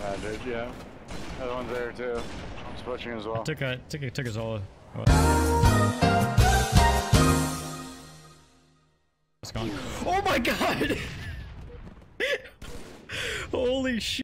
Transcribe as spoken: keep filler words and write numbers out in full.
Yeah, dude, yeah. Other one's there too. He's pushing as well. I took a took a took his all. Oh. It's gone. Oh my god! Holy shit!